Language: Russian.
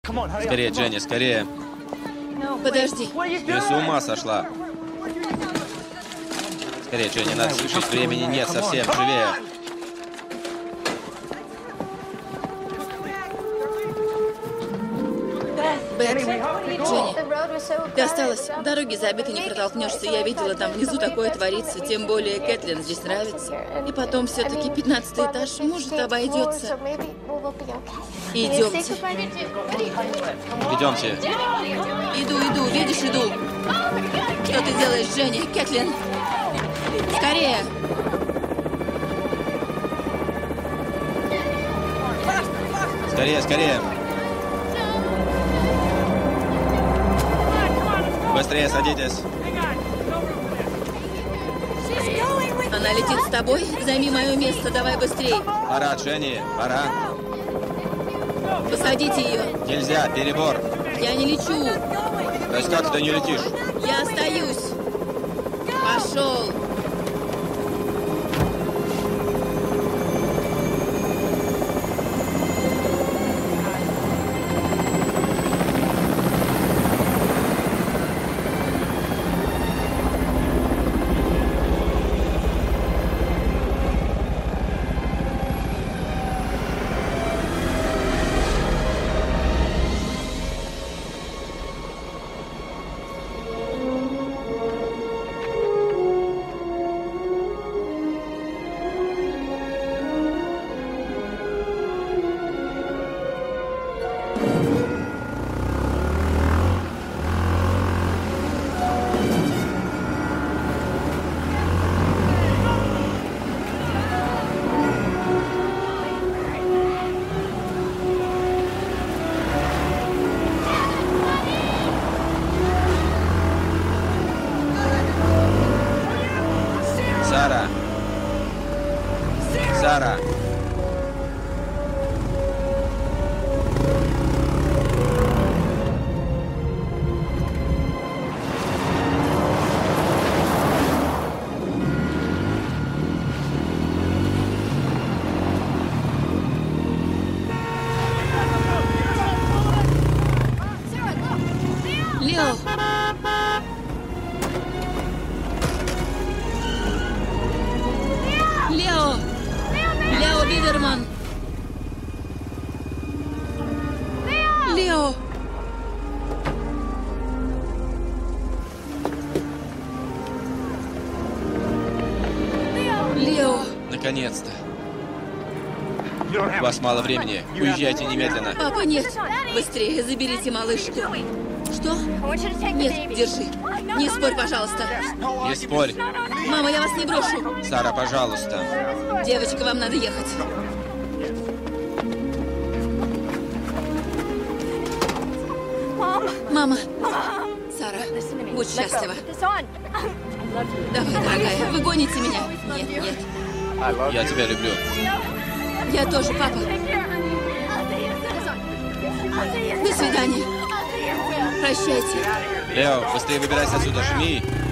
Скорее, Дженни, скорее. Подожди. Ты с ума сошла. Скорее, Дженни, надо спешить. Времени нет совсем. Живее. Бет, Дженни, ты осталась. Дороги забиты, не протолкнешься. Я видела, там внизу такое творится. Тем более Кэтлин здесь нравится. И потом все-таки 15-й этаж, может, обойдется. Идемте. Идемте. Иду, видишь, иду. Что ты делаешь, Дженни? Кэтлин? Скорее! Скорее, скорее. Быстрее садитесь. Она летит с тобой? Займи мое место, давай быстрей. Пора, Дженни, пора. Посадите ее. Нельзя, перебор. Я не лечу. То есть как ты не летишь? Я остаюсь. Пошел. Сара. Сара. Лео. Лео! Лео Бидерман! Лео! Лео! Наконец-то. У вас мало времени. Уезжайте немедленно. Папа, нет! Быстрее заберите малышку. Что? Нет, держи. Не спорь, пожалуйста. Не спорь. Мама, я вас не брошу. Сара, пожалуйста. Девочка, вам надо ехать. Мама. Сара, будь счастлива. Давай, дорогая, вы гоните меня. Нет, нет. Я тебя люблю. Я тоже, папа. До свидания. Прощайте. Лео, быстрее выбирайся отсюда, жми.